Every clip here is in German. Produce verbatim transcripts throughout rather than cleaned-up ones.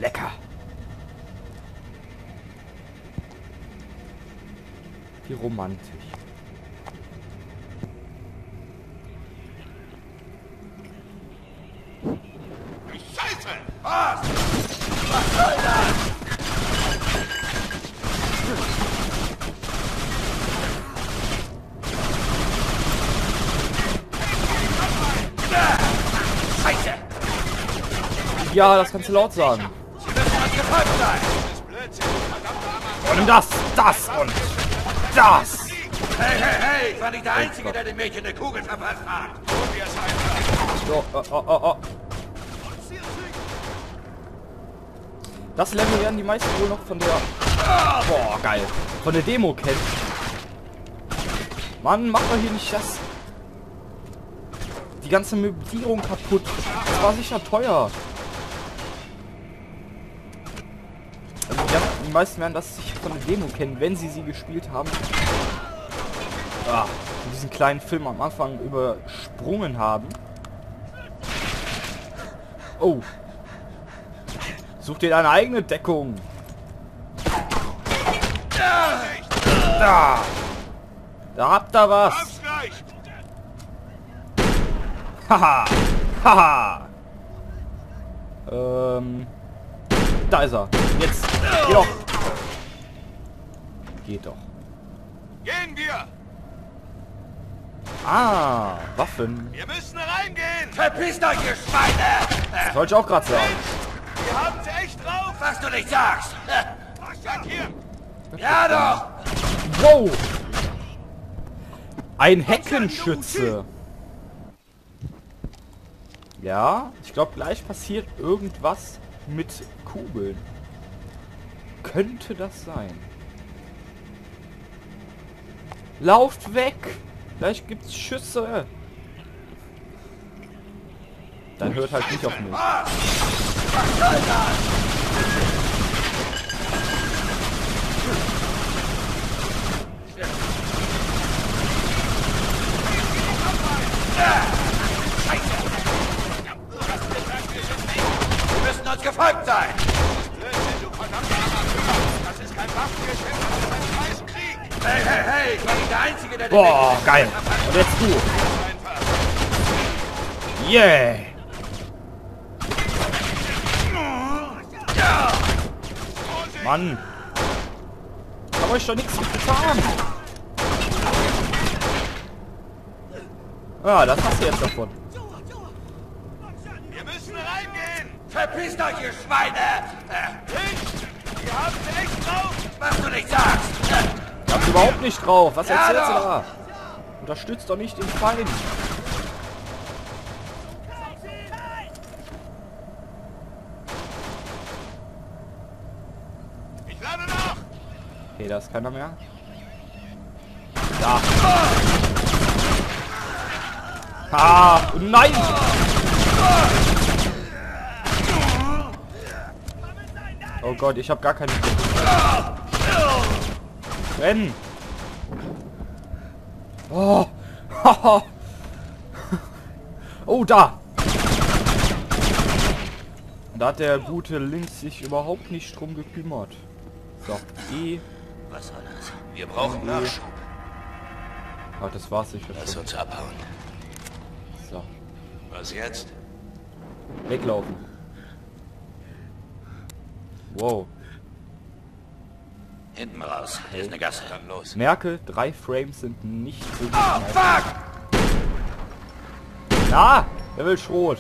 Lecker. Wie romantisch. Scheiße! Was? Was soll das? Scheiße! Ja, das kannst du laut sagen. Sie müssen uns gefolgt sein! Und das, das und das. Hey, hey, hey! Ich war nicht der Einzige, der dem Mädchen eine Kugel verpasst hat! So, oh, oh, oh, oh. Das Level werden die meisten wohl noch von der... Boah, geil. Von der Demo kennen. Mann, mach doch hier nicht das... Die ganze Möblierung kaputt. Das war sicher teuer. Also die, die meisten werden das sicher von der Demo kennen, wenn sie sie gespielt haben. Ah, diesen kleinen Film am Anfang übersprungen haben. Oh. Such dir deine eigene Deckung. Da. Da habt ihr was. Haha. Haha. Ähm. Da ist er. Jetzt. Geh doch. Geht doch. Gehen wir! Ah, Waffen. Wir müssen reingehen! Verpisst euch, ihr Schweine! Das wollte ich auch gerade sagen. Wir haben's echt drauf, was du nicht sagst! Sag hier! Ja doch! Wow! Ein Heckenschütze. Ja, ich glaube gleich passiert irgendwas mit Kugeln. Könnte das sein? Lauft weg! Gleich gibt's Schüsse. Dann hört halt nicht auf mich. Was soll das? Wir müssen uns gefolgt sein! Das ist kein Waffengeschäft, das ist ein scheiß Krieg! Hey, hey, hey! Ich war nicht der Einzige, der... Boah, geil! Und jetzt du! Yeah! Mann! Ich hab euch doch nichts getan! Ah, das hast du jetzt davon. Wir müssen reingehen! Verpisst euch, ihr Schweine! Nicht! Wir haben echt drauf, was du nicht sagst! Ich hab's überhaupt nicht drauf. Was Ja, erzählst du doch. da? Unterstützt doch nicht den Feind. Ich lade nach! Okay, da ist keiner mehr. Da. Ah, nein! Oh Gott, ich habe gar keine... Rennen! Oh! Oh, da! Da hat der gute Links sich überhaupt nicht drum gekümmert. So, E. Was soll das? Wir brauchen Nachschub. Ah, das war's nicht. Lass uns abhauen. So, Was jetzt? weglaufen. Wow. Hinten raus. Hier ist eine Gasse. Dann los. Merke, drei Frames sind nicht so gut. Oh, fuck! Na, wer will Schrot?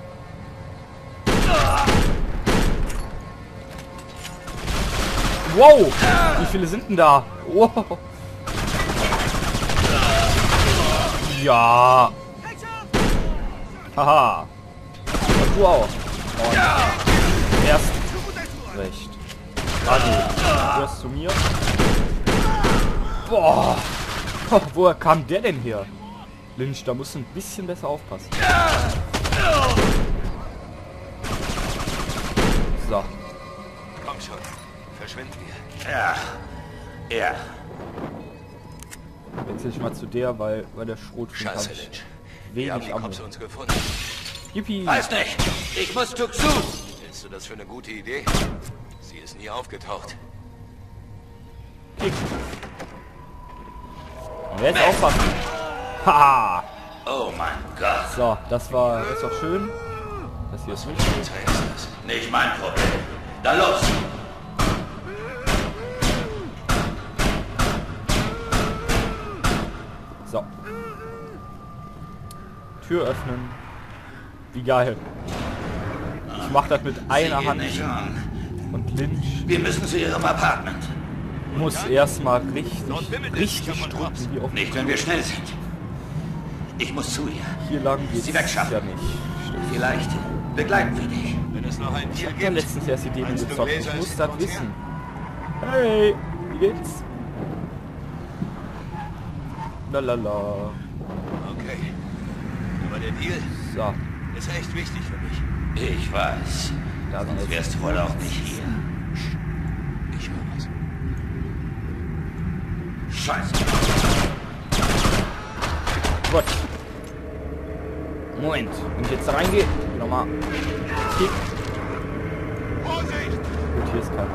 Wow, wie viele sind denn da? Wow. Ja. Haha. Und du auch. Und erst recht. Also, du hast zu mir. Boah. Woher kam der denn her? Lynch, da musst du ein bisschen besser aufpassen. So. Komm schon. Verschwinden wir. Ja. Ja. Wechsel ich mal zu der, weil, weil der Schrot für Scheiße, mich Lynch. Wir haben wenig die Ammo. Cops uns gefunden. Yippie. Weiß nicht. Ich muss Tuxu. Hältst du das für eine gute Idee? Sie ist nie aufgetaucht. Kick. Und jetzt aufpassen. Haha. Oh mein Gott. So, das war ist doch schön. Das hier ist nicht. Nicht mein Problem. Dann los. So. Tür öffnen. Wie geil. Ich mach das mit einer Hand. Nicht an. Und Lynch Wir müssen zu ihrem Apartment. muss erstmal richtig, richtig drücken. Wie oft Nicht, wenn wir schnell sind. Ich muss zu ihr. hier lang geht's Sie wegschaffen. ja nicht. Stimmt. Vielleicht begleiten wir dich. Wenn es noch ein Ich Tier hab ja gibt, letztens erst die Demo meinst du, gezockt. Gläser Ich muss ist das tot wissen. Hey, wie geht's? Lalala. okay. Aber der Deal So, ist echt wichtig für mich. Ich weiß. da sind Sonst jetzt wärst du wohl auch nicht hier. Ich höre was. Scheiße. Gut. Moment, wenn ich jetzt da reingehe, nochmal. Kick. Vorsicht! Gut, hier ist keiner.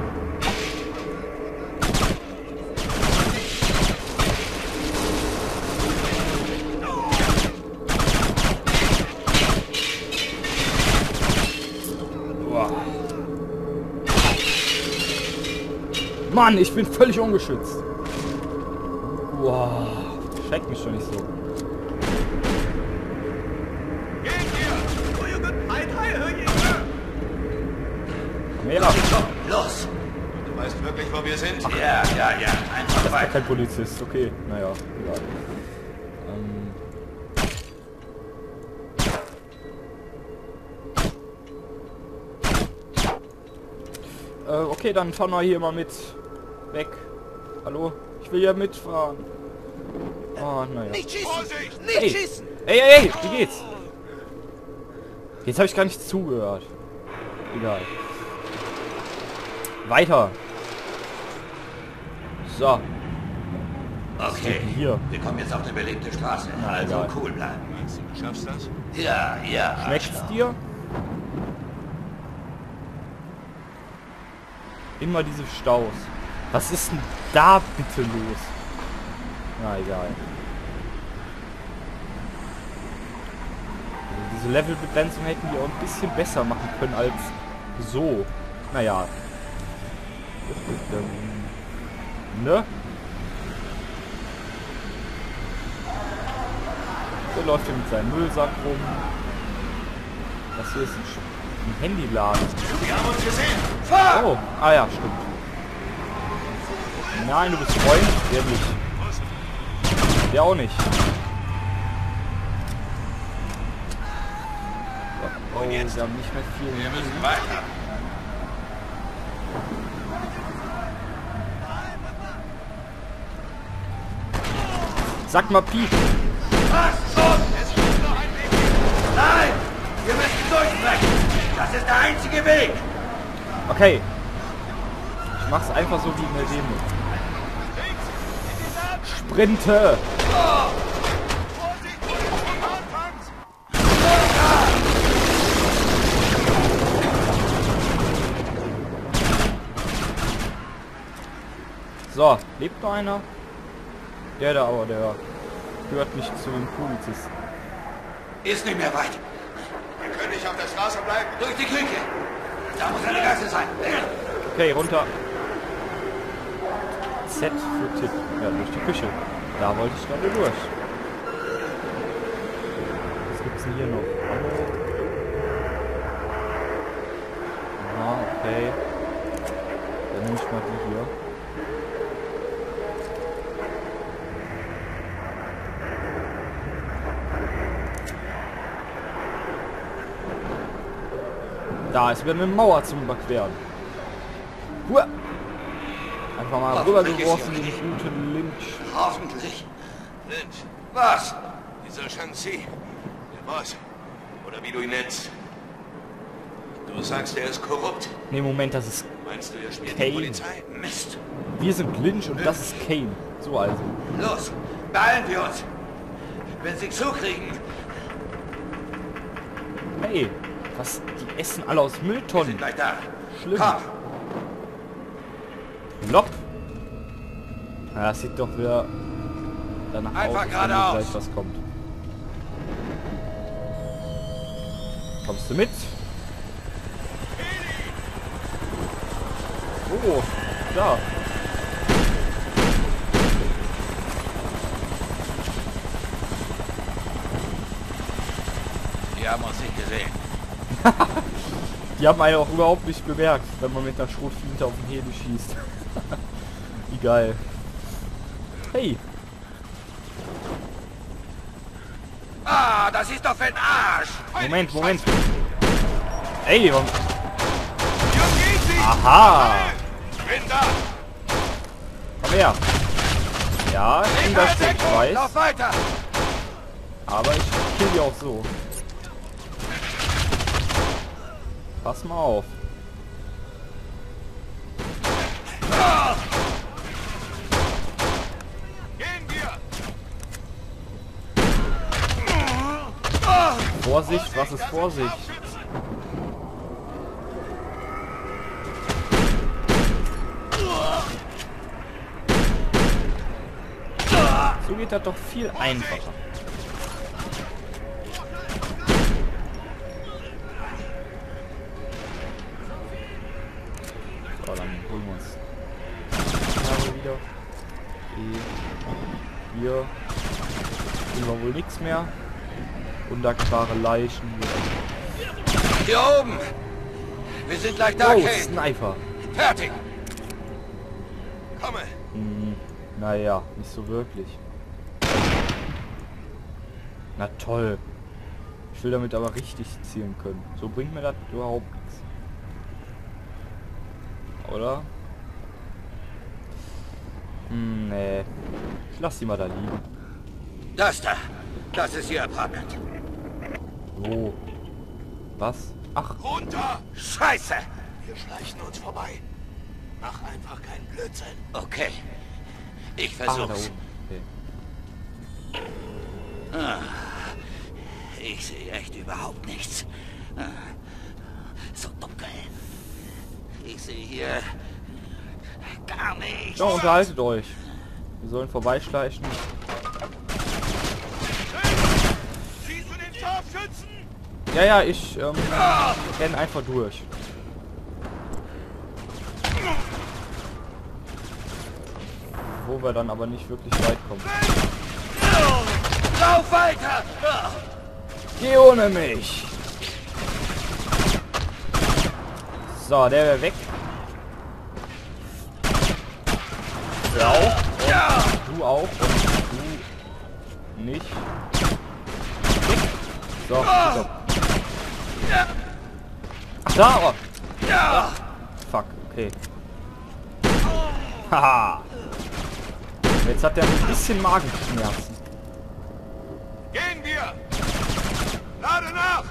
Boah. Mann, ich bin völlig ungeschützt. Wow, schreckt mich schon nicht so. Mera. Los. Du weißt wirklich, wo wir sind? Ja, ja, ja. Einfach Das war weiter. kein Polizist, okay. Naja, egal. Ähm. Äh, okay, dann fahren wir hier mal mit. Weg. Hallo? Ich will ja mitfahren. Oh, naja. Nicht schießen! Vorsicht! Nicht Ey. schießen! Ey, ey, ey, wie geht's? Jetzt habe ich gar nicht zugehört. Egal. Weiter. So. Okay, Hier. wir kommen jetzt auf eine belebte Straße. Na, Also egal. cool bleiben. Meinst du, du schaffst das? Ja, ja. Schmeckt's Arschloch. dir? Immer diese Staus. Was ist denn da bitte los? Na egal. Also diese Levelbegrenzung hätten die auch ein bisschen besser machen können als so. Naja. Ne? Der läuft hier mit seinem Müllsack rum. Das hier ist ein, Sch- ein Handyladen. Wir haben uns gesehen! Fahr! Oh, ah ja, stimmt. Nein, du bist Freund? Der nicht. Der auch nicht. Oh, wir haben nicht mehr viel. Wir müssen weiter. Sag mal Piep. Was? Los! Es gibt noch einen Weg. Nein! Wir müssen durchbrechen! Das ist der einzige Weg! Okay. Ich mach's einfach so wie in der Demo. Sprinte! So, lebt noch einer? Der da aber, der gehört nicht zu den Polizisten. Ist nicht mehr weit. Wir können nicht auf der Straße bleiben. Durch die Küche. Da muss eine Gasse sein. Okay, runter. Z für Tipp. Ja, durch die Küche. Da wollte ich gerade durch. Was gibt's denn hier noch? Ammo. Ah, okay. Dann nehme ich mal die hier. Da ist wieder eine Mauer zum Überqueren. Huah. Einfach mal Hoffentlich rübergeworfen, ist den sie guten Lynch. Hoffentlich. Lynch, Was? dieser Shang-Chi, der Boss, oder wie du ihn nennst. Du sagst, er ist korrupt. Ne, Moment, das ist... Meinst du, er spielt Kane. die Polizei? Mist. Wir sind Lynch und das ist Kane. So also. Los, beeilen wir uns. Wenn sie zukriegen. Hey, Was? Die essen alle aus Wir Mülltonnen. sind gleich da. Schlimm. Komm. Lopp. Ja, das sieht doch wieder danach aus, Einfach als wenn hier geradeaus. gleich was kommt. Kommst du mit? Oh, da. Die haben uns nicht gesehen. Die haben einen auch überhaupt nicht bemerkt, wenn man mit einer Schrotflinte auf den Heli schießt. Wie geil. Hey. Ah, das ist doch für ein Arsch. Moment, Moment. Ey, warum... Hier geht sie. Aha. Bin da. Komm her. Ja, ich bin das halte ich Deckung. weiß. Lauf weiter. Aber ich kill die auch so. Pass mal auf. Ah. Gehen wir. Ah. Vorsicht, was ist Vorsicht? So geht das doch viel einfacher. So, dann holen wir uns Knarre wieder. E. Hier. Hier war wohl nichts mehr. Undankbare Leichen. Hier oben. Wir sind gleich da, Oh, Kane. Sniper. Fertig. Komme. Hm, naja, nicht so wirklich. Na toll. Ich will damit aber richtig zielen können. So bringt mir das überhaupt nichts. Oder? Hm, nee. Ich lass die mal da liegen. Das da. Das ist Ihr Apartment. Wo? Was? Ach, Runter. Scheiße. Wir schleichen uns vorbei. Mach einfach keinen Blödsinn. Okay. Ich ah, da versuch's. oben. Okay. Ich sehe echt überhaupt nichts. So dunkel. Ich sehe hier gar nichts. Ja, unterhaltet euch. Wir sollen vorbeischleichen. Siehst du den Scharfschützen? Ja, ja, ich ähm, renn einfach durch. Wo wir dann aber nicht wirklich weit kommen. Lauf weiter! Geh ohne mich! So, der wäre weg. Du auch. Und du auch. Und du nicht. Weg. So, so. Ach, da! Oh. Ja! Fuck, okay. Haha. Jetzt hat er ein bisschen Magenschmerzen. Gehen wir. Lade nach.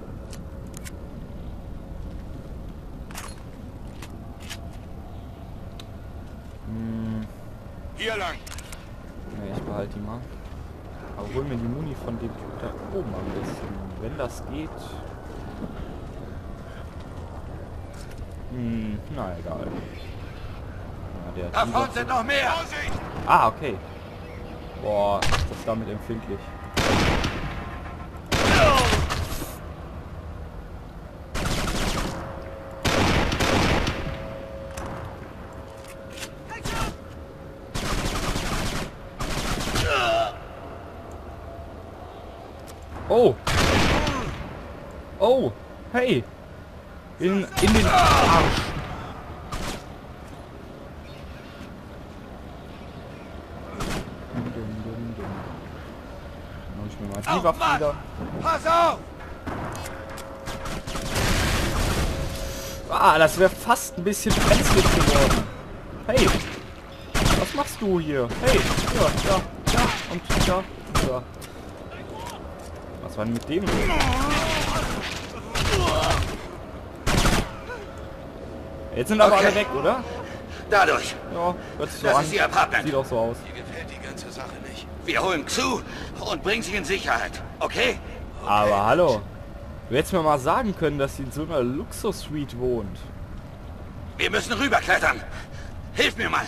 Hm, Hier lang. ne, ich behalte die mal. Aber hol mir die Muni von dem Typ da oben am besten. Wenn das geht. Hm, na egal. Ja, der Da Tiger- vorne sind noch mehr! Vorsicht. Ah, okay. Boah, ist das damit empfindlich. Oh! Oh! Hey! In, in den Arsch! Dann hol ich mir mal die Oh, Waffe Mann! wieder. Pass auf! Ah, das wäre fast ein bisschen brenzlig geworden. Hey! Was machst du hier? Hey! Ja, ja, ja und ja, ja. Was war denn mit dem los? Jetzt sind aber Okay. alle weg, oder? Dadurch. Ja, hört sich so Das an. ist Ihr Apartment. Sieht auch so aus. Mir gefällt die ganze Sache nicht. Wir holen zu und bringen Sie in Sicherheit. Okay? Aber hallo. Du hättest mir mal sagen können, dass sie in so einer Luxus-Suite wohnt. Wir müssen rüberklettern. Hilf mir mal.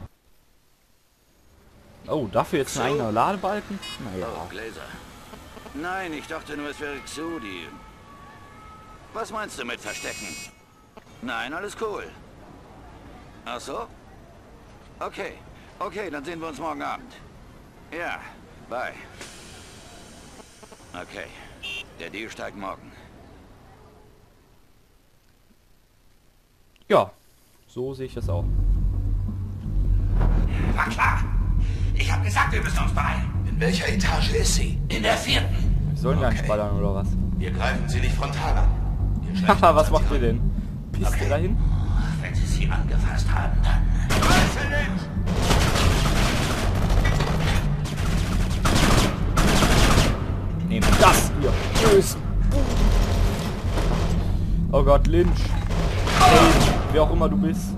Oh, dafür jetzt ein So. eigener Ladebalken? Naja. Oh, Gläser. Nein, ich dachte nur, es wäre Xudi. Was meinst du mit Verstecken? Nein, alles cool. Ach so? Okay. Okay, dann sehen wir uns morgen Abend. Ja, bye. Okay. Der Deal steigt morgen. Ja, so sehe ich das auch. War klar. Ich habe gesagt, wir müssen uns beeilen. In welcher Etage ist sie? In der vierten. Wir sollen gar nicht Okay. ballern oder was? Wir greifen sie nicht frontal an. Wir schleichen Haha, uns was an macht sie ihr ran. denn? Pisst Okay. ihr dahin? Wenn sie sie angefasst haben, dann... Nehmt das, ihr Bösen. Oh Gott, Lynch. Hey, wer auch immer du bist.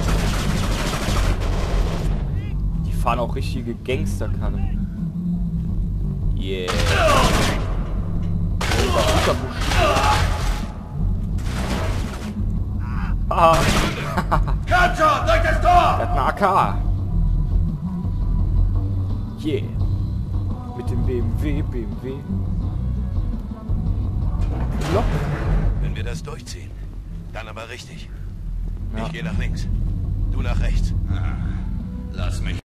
Die fahren auch richtige Gangsterkarren. Yeah. Oh, Unterbusch. Haha, Kommt schon, durch das Tor! der hat eine A K. Yeah. Mit dem B M W, B M W. Lock. Wenn wir das durchziehen, dann aber richtig. Ja. Ich gehe nach links. Du nach rechts. Lass mich